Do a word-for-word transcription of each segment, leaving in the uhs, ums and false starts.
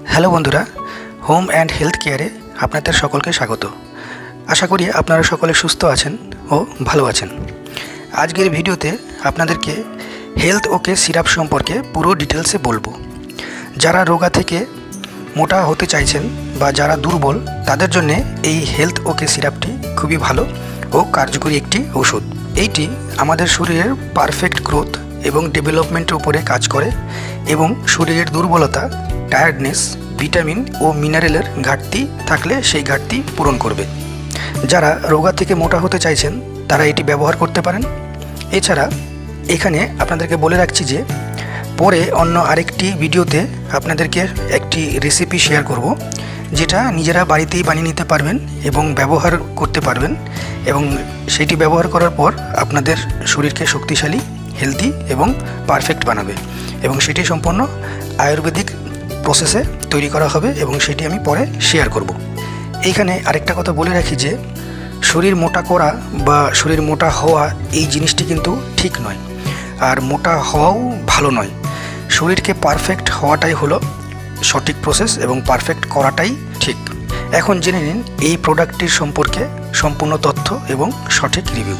Hello বন্ধুরা, home and health কেয়ারে আপনাদের সকলকে স্বাগত। আশা করি আপনারা সকলে সুস্থ আছেন ও ভালো আছেন। আজকের ভিডিওতে আপনাদেরকে হেলথ ওকে সিরাপ সম্পর্কে পুরো ডিটেলসে বলবো। যারা রোগা থেকে মোটা হতে চাইছেন বা যারা দুর্বল তাদের জন্য এই হেলথ ওকে সিরাপটি খুবই ভালো ও কার্যকরী একটি ওষুধ। এইটি আমাদের শরীরের পারফেক্ট গ্রোথ এবং ডেভেলপমেন্টের উপরে কাজ করে এবং শরীরের দুর্বলতা, টায়ার্ডনেস, ভিটামিন ও মিনারেলের ঘাটতি থাকলে সেই ঘাটতি পূরণ করবে। যারা রোগা থেকে মোটা হতে চাইছেন তারা এটি ব্যবহার করতে পারেন। এছাড়া এখানে আপনাদেরকে বলে রাখছি যে পরে অন্য আরেকটি ভিডিওতে আপনাদেরকে একটি রেসিপি শেয়ার করব, যেটা নিজেরা বাড়িতেই বানিয়ে নিতে পারবেন এবং ব্যবহার করতে পারবেন এবং সেটি ব্যবহার করার পর আপনাদের শরীরকে শক্তিশালী, হেলদি এবং পারফেক্ট বানাবে এবং সেটি সম্পূর্ণ আয়ুর্বেদিক প্রসেসে তৈরি করা হবে এবং সেটি আমি পরে শেয়ার করব। এইখানে আরেকটা কথা বলে রাখি যে শরীর মোটা করা বা শরীর মোটা হওয়া এই জিনিসটি কিন্তু ঠিক নয়, আর মোটা হওয়াও ভালো নয়। শরীরকে পারফেক্ট হওয়াটাই হলো সঠিক প্রসেস এবং পারফেক্ট করাটাই ঠিক। এখন জেনে নিন এই প্রোডাক্টটির সম্পর্কে সম্পূর্ণ তথ্য এবং সঠিক রিভিউ।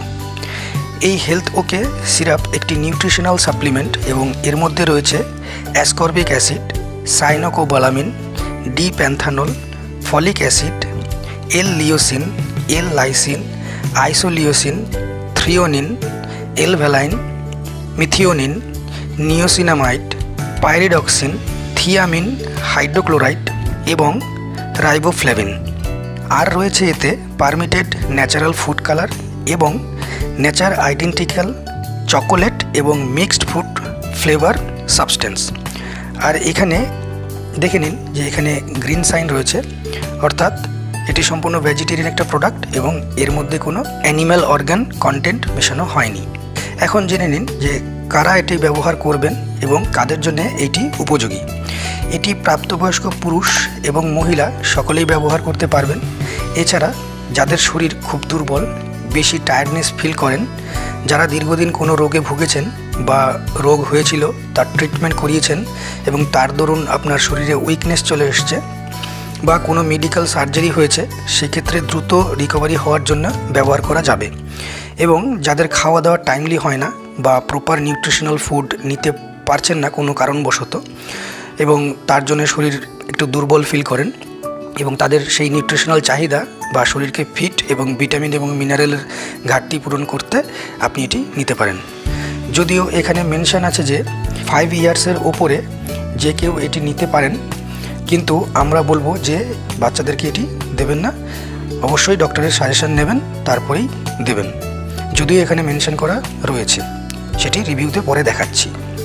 এই হেলথ ওকে সিরাপ একটি নিউট্রিশনাল সাপ্লিমেন্ট এবং এর মধ্যে রয়েছে ascorbic acid, cyanocobalamin, D panthenol, folic acid, L leucine, L lysine, isoleucine, threonine, L valine, methionine, niacinamide, pyridoxine, thiamine hydrochloride এবং রাইবোফ্লেভিন। আর রয়েছে এতে পারমিটেড ন্যাচারাল ফুড কালার এবং নেচার আইডেন্টিক্যাল চকোলেট এবং মিক্সড ফুড ফ্লেভার সাবস্টেন্স। আর এখানে দেখে নিন যে এখানে গ্রিন সাইন রয়েছে, অর্থাৎ এটি সম্পূর্ণ ভেজিটেরিয়ান একটা প্রোডাক্ট এবং এর মধ্যে কোনো অ্যানিম্যাল অর্গান কন্টেন্ট মেশানো হয়নি। এখন জেনে নিন যে কারা এটি ব্যবহার করবেন এবং কাদের জন্য এটি উপযোগী। এটি প্রাপ্তবয়স্ক পুরুষ এবং মহিলা সকলেই ব্যবহার করতে পারবেন। এছাড়া যাদের শরীর খুব দুর্বল, বেশি টায়ার্ডনেস ফিল করেন, যারা দীর্ঘদিন কোনো রোগে ভুগেছেন বা রোগ হয়েছিল তার ট্রিটমেন্ট করিয়েছেন এবং তার দরুন আপনার শরীরে উইকনেস চলে এসছে বা কোনো মেডিকেল সার্জারি হয়েছে, সেক্ষেত্রে দ্রুত রিকভারি হওয়ার জন্য ব্যবহার করা যাবে। এবং যাদের খাওয়া দাওয়া টাইমলি হয় না বা প্রপার নিউট্রিশনাল ফুড নিতে পারছেন না কোনো কারণবশত এবং তার জন্য শরীর একটু দুর্বল ফিল করেন এবং তাদের সেই নিউট্রিশনাল চাহিদা বা শরীরকে ফিট এবং ভিটামিন এবং মিনারেলের ঘাটতি পূরণ করতে আপনি এটি নিতে পারেন। যদিও এখানে মেনশন আছে যে ফাইভ ইয়ার্সের ওপরে যে কেউ এটি নিতে পারেন, কিন্তু আমরা বলবো যে বাচ্চাদেরকে এটি দেবেন না, অবশ্যই ডক্টরের সাজেশন নেবেন তারপরেই দেবেন। যদিও এখানে মেনশন করা রয়েছে, সেটি রিভিউতে পরে দেখাচ্ছি।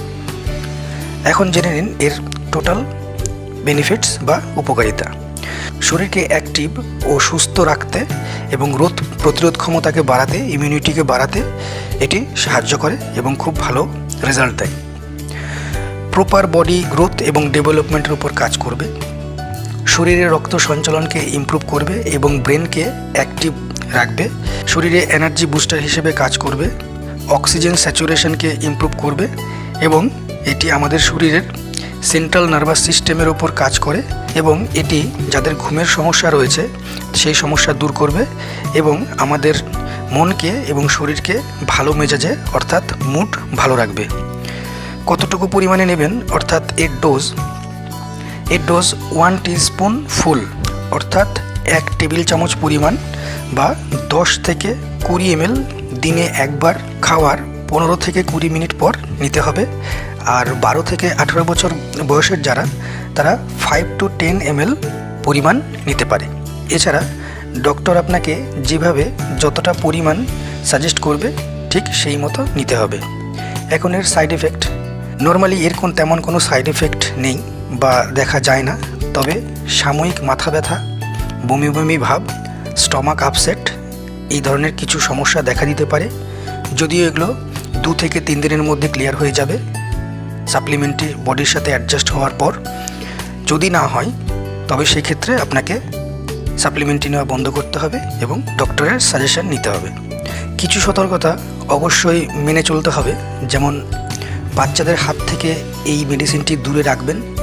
এখন জেনে নিন এর টোটাল বেনিফিটস বা উপকারিতা। শরীরকে অ্যাক্টিভ ও সুস্থ রাখতে এবং রোগ প্রতিরোধ ক্ষমতাকে বাড়াতে, ইমিউনিটিকে বাড়াতে এটি সাহায্য করে এবং খুব ভালো রেজাল্ট দেয়। প্রপার বডি গ্রোথ এবং ডেভেলপমেন্টের উপর কাজ করবে। শরীরের রক্ত সঞ্চালনকে ইমপ্রুভ করবে এবং ব্রেনকে অ্যাক্টিভ রাখবে। শরীরে এনার্জি বুস্টার হিসেবে কাজ করবে। অক্সিজেন স্যাচুরেশনকে ইমপ্রুভ করবে এবং এটি আমাদের শরীরের সেন্ট্রাল নার্ভাস সিস্টেমের ওপর কাজ করে এবং এটি যাদের ঘুমের সমস্যা রয়েছে সেই সমস্যা দূর করবে এবং আমাদের মনকে এবং শরীরকে ভালো মেজাজে অর্থাৎ মুড ভালো রাখবে। কতটুকু পরিমাণে নেবেন অর্থাৎ এর ডোজ এর ডোজ ওয়ান টিস্পুন ফুল অর্থাৎ এক টেবিল চামচ পরিমাণ বা দশ থেকে কুড়ি এমএল দিনে একবার খাওয়ার পনেরো থেকে কুড়ি মিনিট পর নিতে হবে। আর বারো থেকে আঠেরো বছর বয়সের যারা, তারা ফাইভ টু টেন এমএল পরিমাণ নিতে পারে। এছাড়া ডক্টর আপনাকে যেভাবে যতটা পরিমাণ সাজেস্ট করবে ঠিক সেই মতো নিতে হবে। এখন এর সাইড এফেক্ট, নর্মালি এর কোন তেমন কোনো সাইড এফেক্ট নেই বা দেখা যায় না, তবে সাময়িক মাথা ব্যথা, বমি বমি ভাব, স্টমাক আপসেট এই ধরনের কিছু সমস্যা দেখা দিতে পারে। যদিও এগুলো দু থেকে তিন দিনের মধ্যে ক্লিয়ার হয়ে যাবে সাপ্লিমেন্টটি বডির সাথে অ্যাডজাস্ট হওয়ার পর। যদি না হয় তবে সেক্ষেত্রে আপনাকে সাপ্লিমেন্টটি নেওয়া বন্ধ করতে হবে এবং ডক্টরের সাজেশন নিতে হবে। কিছু সতর্কতা অবশ্যই মেনে চলতে হবে, যেমন বাচ্চাদের হাত থেকে এই মেডিসিনটি দূরে রাখবেন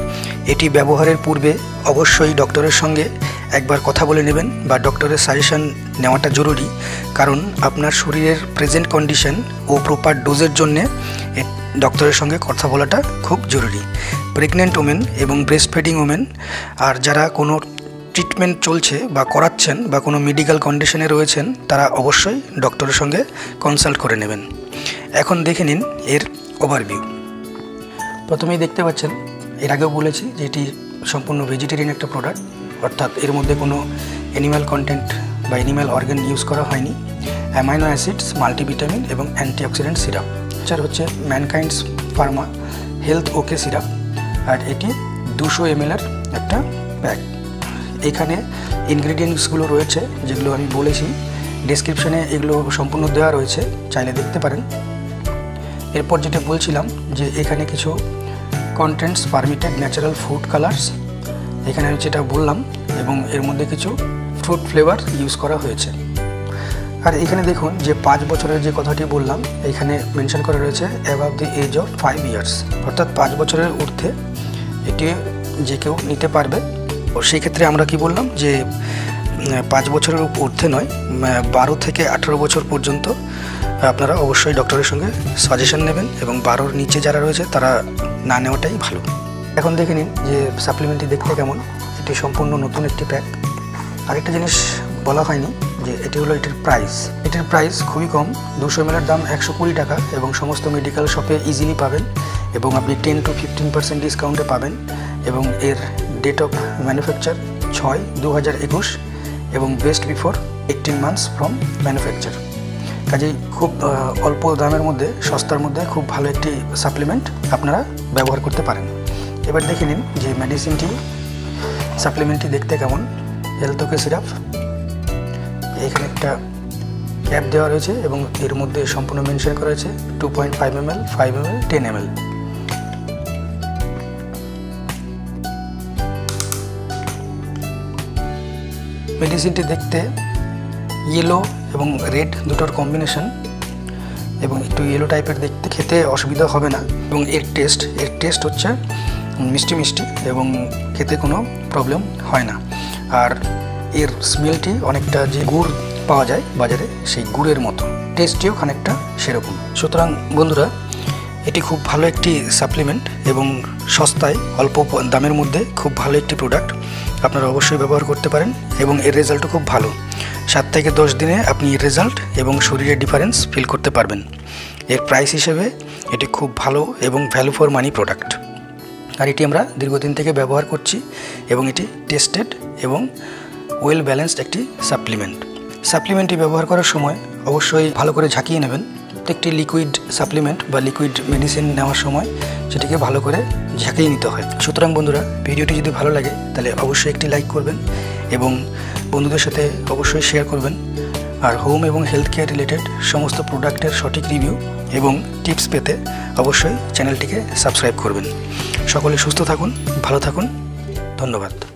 এটি ব্যবহারের পূর্বে অবশ্যই ডক্টরের সঙ্গে একবার কথা বলে নেবেন বা ডক্টরের সাজেশন নেওয়াটা জরুরি, কারণ আপনার শরীরের প্রেজেন্ট কন্ডিশন ও প্রপার ডোজের জন্যে ডক্টরের সঙ্গে কথা বলাটা খুব জরুরি। প্রেগনেন্ট ওমেন এবং ব্রেস্ট ফিডিং ওমেন আর যারা কোনো ট্রিটমেন্ট চলছে বা করাচ্ছেন বা কোনো মেডিকেল কন্ডিশনে রয়েছেন তারা অবশ্যই ডক্টরের সঙ্গে কনসাল্ট করে নেবেন। এখন দেখে নিন এর ওভারভিউ। প্রথমেই দেখতে পাচ্ছেন, এর আগেও বলেছি যে এটি সম্পূর্ণ ভেজিটেরিয়ান একটা প্রোডাক্ট, অর্থাৎ এর মধ্যে কোনো অ্যানিম্যাল কন্টেন্ট বা অ্যানিম্যাল অর্গান ইউজ করা হয়নি। অ্যামাইনো অ্যাসিডস, মাল্টিভিটামিন এবং অ্যান্টিঅক্সিডেন্ট সিরাপ। এছাড়া হচ্ছে Mankind's pharma health okay syrup, আর এটি দুশো এমএলের একটা প্যাক। এখানে ইনগ্রিডিয়েন্টসগুলো রয়েছে যেগুলো আমি বলেছি, ডেসক্রিপশনে এগুলো সম্পূর্ণ দেওয়া রয়েছে, চাইলে দেখতে পারেন। এরপর যেটা বলছিলাম যে এখানে কিছু contents permitted natural food colours, এখানে আমি যেটা বললাম, এবং এর মধ্যে কিছু ফ্রুট ফ্লেভার ইউজ করা হয়েছে। আর এখানে দেখুন যে পাঁচ বছরের যে কথাটি বললাম, এখানে মেনশন করা রয়েছে above the age of five years, অর্থাৎ পাঁচ বছরের ঊর্ধ্বে এটি যে কেউ নিতে পারবে। ও সেই ক্ষেত্রে আমরা কি বললাম যে পাঁচ বছরের ঊর্ধ্বে নয়, বারো থেকে আঠেরো বছর পর্যন্ত আপনারা অবশ্যই ডক্টরের সঙ্গে সাজেশন নেবেন, এবং বারোর নিচে যারা রয়েছে তারা না নেওয়াটাই ভালো। এখন দেখে নিন যে সাপ্লিমেন্টটি দেখতে কেমন। এটি সম্পূর্ণ নতুন একটি প্যাক। আরেকটা জিনিস বলা হয়নি যে এটি হলো এটির প্রাইস। এটির প্রাইস খুবই কম, দুশো এমএলের দাম একশো কুড়ি টাকা, এবং সমস্ত মেডিকেল শপে ইজিলি পাবেন, এবং আপনি টেন টু ফিফটিন পার্সেন্ট ডিসকাউন্টে পাবেন। এবং এর ডেট অফ ম্যানুফ্যাকচার ছয় দু হাজার একুশ এবং best before eighteen months from manufacture. কাজেই খুব অল্প দামের মধ্যে, সস্তার মধ্যে খুব ভালো একটি সাপ্লিমেন্ট আপনারা ব্যবহার করতে পারেন। এবার দেখে নিন যে মেডিসিনটি সাপ্লিমেন্টটি দেখতে কেমন। হেলথ ওকে সিরাপ, এখানে একটা ক্যাপ দেওয়া রয়েছে এবং এর মধ্যে সম্পূর্ণ মেনশন করা হয়েছে two point five M L, five M L, ten M L. মেডিসিনটি দেখতে ইয়েলো এবং রেড দুটোর কম্বিনেশন, এবং একটু ইয়েলো টাইপের দেখতে, খেতে অসুবিধা হবে না। এবং এর টেস্ট এর টেস্ট হচ্ছে মিষ্টি মিষ্টি এবং খেতে কোনো প্রবলেম হয় না। আর এর স্মেলটি অনেকটা যে গুড় পাওয়া যায় বাজারে সেই গুড়ের মতো, টেস্টিও খানিকটা সেরকম। সুতরাং বন্ধুরা, এটি খুব ভালো একটি সাপ্লিমেন্ট এবং সস্তায় অল্প দামের মধ্যে খুব ভালো একটি প্রোডাক্ট, আপনারা অবশ্যই ব্যবহার করতে পারেন, এবং এর রেজাল্টও খুব ভালো। সাত থেকে দশ দিনে আপনি এর রেজাল্ট এবং শরীরের ডিফারেন্স ফিল করতে পারবেন। এর প্রাইস হিসেবে এটি খুব ভালো এবং ভ্যালু ফর মানি প্রোডাক্ট। আর এটি আমরা দীর্ঘদিন থেকে ব্যবহার করছি, এবং এটি টেস্টেড এবং ওয়েল ব্যালেন্সড একটি সাপ্লিমেন্ট। সাপ্লিমেন্টটি ব্যবহার করার সময় অবশ্যই ভালো করে ঝাঁকিয়ে নেবেন। প্রত্যেকটি লিকুইড সাপ্লিমেন্ট বা লিকুইড মেডিসিন নেওয়ার সময় সেটিকে ভালো করে ঝাঁকিয়ে নিতে হয়। সুতরাং বন্ধুরা, ভিডিওটি যদি ভালো লাগে তাহলে অবশ্যই একটি লাইক করবেন এবং বন্ধুদের সাথে অবশ্যই শেয়ার করবেন। আর হোম এবং হেলথ কেয়ার রিলেটেড সমস্ত প্রোডাক্টের সঠিক রিভিউ এবং টিপস পেতে অবশ্যই চ্যানেলটিকে সাবস্ক্রাইব করবেন। সকলে সুস্থ থাকুন, ভালো থাকুন, ধন্যবাদ।